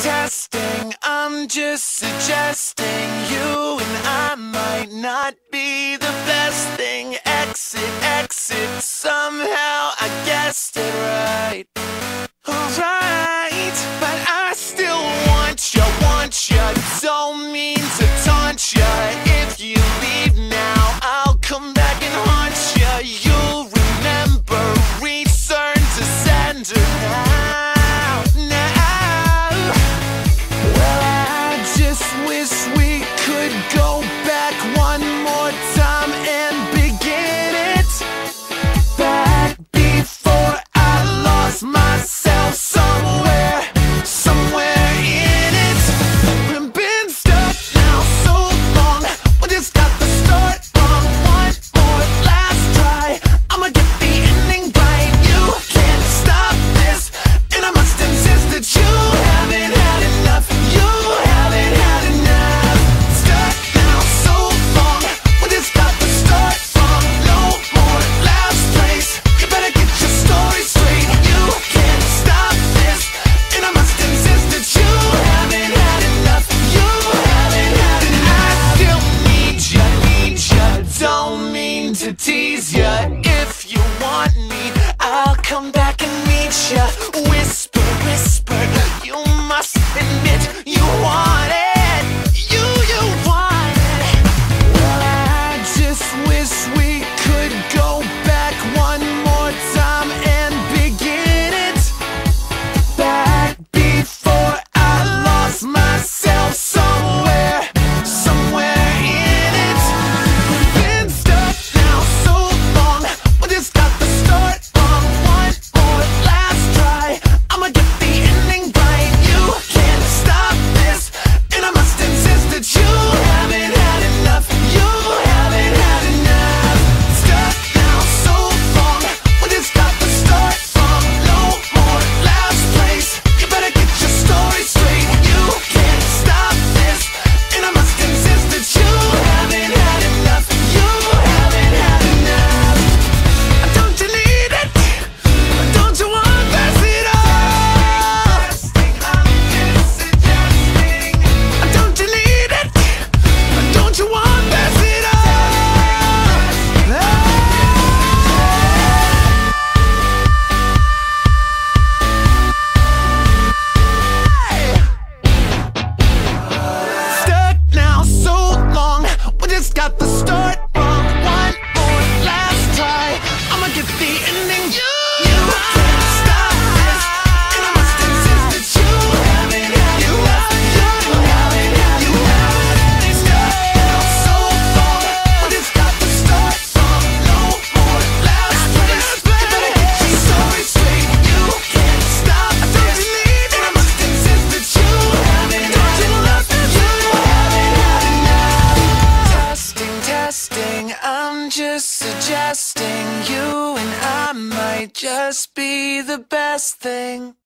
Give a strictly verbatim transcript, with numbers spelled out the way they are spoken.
testing, I'm just suggesting you and I might not be the best thing. Exit, exit, somehow I guessed it right. Alright, but I still want ya, want ya. Don't mean to taunt ya. If you leave now, I'll come back and haunt ya. You'll remember, return to sender now, now. Well, I just wish we could go back one more time and begin it back before I lost myself somewhere, somewhere in it. We've been stuck now so long, we just got the start wrong. One more last try, I'ma get the ending right. You can't stop this, and I must insist that you haven't had enough. You haven't had enough. Stuck now so long, we just got the start wrong. No more last place, you better get your story straight. You can't stop this, and I must insist that you haven't had enough. You haven't had enough. I still need ya, need ya. Don't mean to tease ya. If you want me, I'll come back and meet ya. Whisper, whisper, you must admit you want it. You, you want it. Well, I just wish we could go back one more time and begin it back before I lost myself somewhere, somewhere in it. We've been stuck now so long, we just got the start wrong. One more last try, I'ma get the ending right. You can't stop this, and I must insist that you haven't had enough. You haven't had enough. Stuck now so long, we just got the start wrong. No more last place, you better get your story straight. You can't stop this, and I must insist that you haven't had enough. You haven't had enough. Don't you need it? Don't you want this at all? I'm just suggesting. Don't you need it? Don't you want this at all? Stuck now so long, we just got the start wrong. One more last try, I'ma get the ending. You, you can't stop this, and I must insist that you haven't had enough. You haven't had enough. Stuck now so long, we just got the start wrong. No more last place, you better get your story straight. You can't stop this, and I must insist that you haven't had enough. You haven't had enough. Testing, testing, I'm just suggesting you and I might just be the best thing.